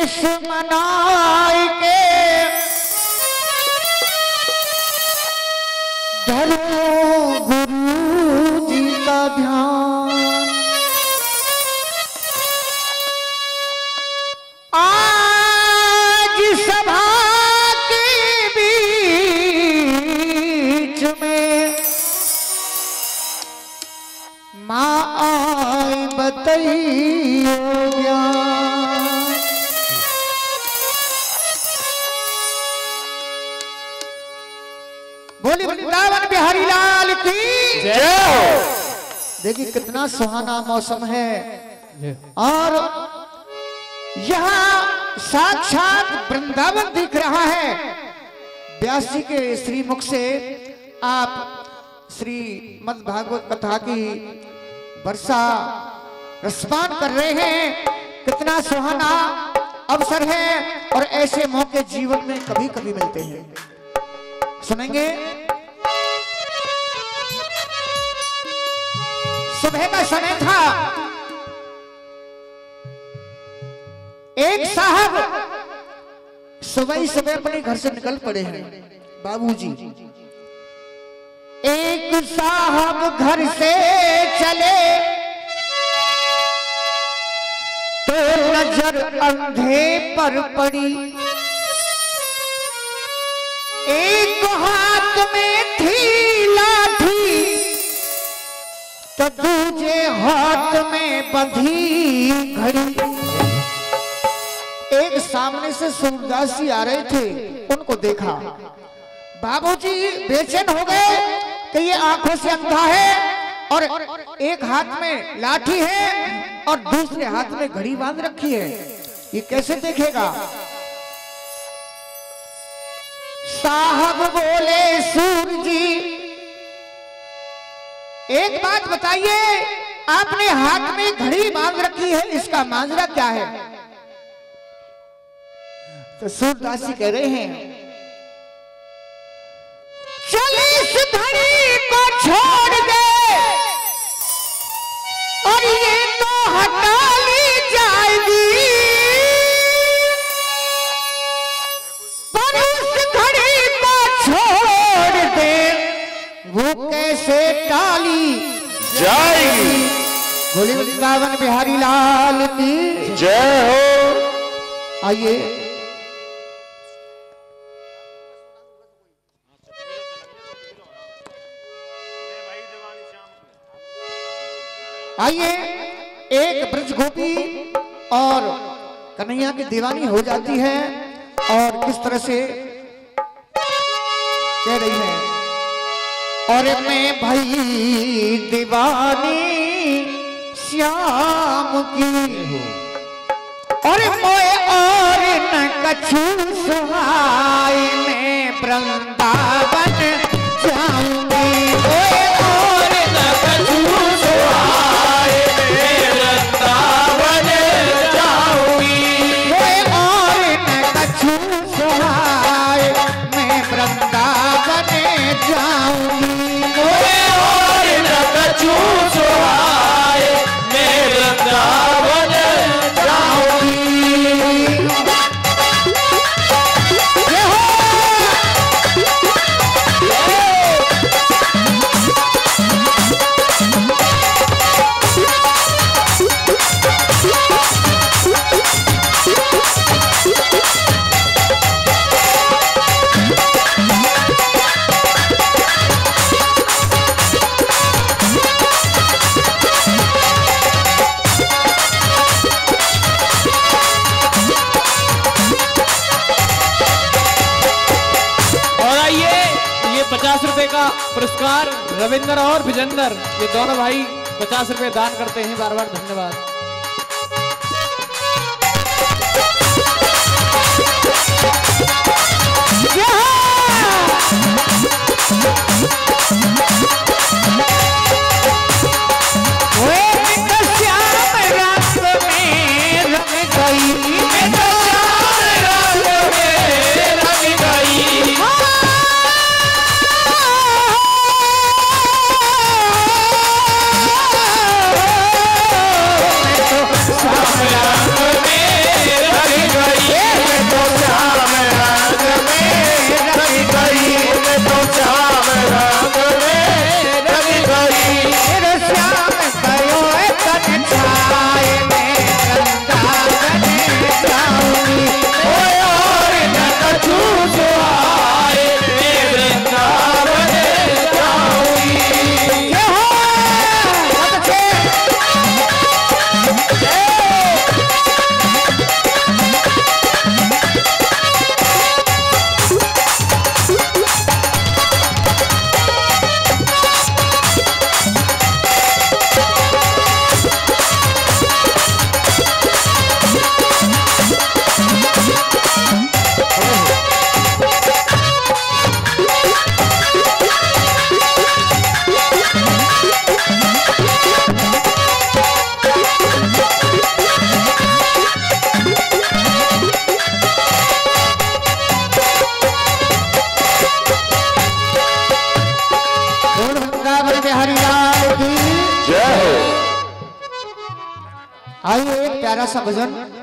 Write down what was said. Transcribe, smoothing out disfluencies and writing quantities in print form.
मनाई के धरो गुरु जी का ध्यान। आज सभा के बीच में माँ आई बताइयो ज्ञान। बोली वृंदावन बिहारी लाल की जय। देखिए कितना सुहाना मौसम है और यहाँ साक्षात वृंदावन दिख रहा है। व्यास जी के श्रीमुख से आप श्री मद् भागवत कथा की वर्षा रसपान कर रहे हैं। कितना सुहाना अवसर है और ऐसे मौके जीवन में कभी कभी मिलते हैं। सुनेंगे सुबह का समय था। एक साहब सुबह ही सुबह अपने घर से निकल पड़े हैं। बाबूजी एक साहब घर से चले तो नजर अंधे पर पड़ी। एक हाथ में थी लाठी तो दूजे हाथ में बंधी घड़ी। एक सामने से सूरदास जी आ रहे थे, उनको देखा। बाबूजी बेचैन हो गए कि ये आंखों से अंधा है और एक हाथ में लाठी है और दूसरे हाथ में घड़ी बांध रखी है, ये कैसे देखेगा। साहब बोले सूर जी एक बात बताइए, आपने हाथ में घड़ी बांध रखी है, इसका माजरा क्या है। तो सूरदास जी कह रहे हैं चल इस घड़ी को छोड़ दे और ये तो हटा ली जाएगी, पर उस घड़ी को छोड़ दे वो कैसे टाली जाएगी। बोली वृंदावन बिहारी लाल की जय हो। आइए आइए एक ब्रज गोपी और कन्हैया की दीवानी हो जाती है और किस तरह से कह रही है। और मैं भाई दीवानी श्याम की और मोए और न कछु सुहाई मैं वृंदावन जाऊंगी। मोए और न कछु सुहाई मैं वृंदावन जाऊंगी। मोए और न कछु सुहाई मैं वृंदावन जाऊंगी। मोए और न कछु सुहाई मैं वृंदावन जाऊंगी। का पुरस्कार रविंद्र और विजेंद्र, ये दोनों भाई 50 रुपए दान करते हैं। बार बार धन्यवाद। आइए एक प्यारा सा भजन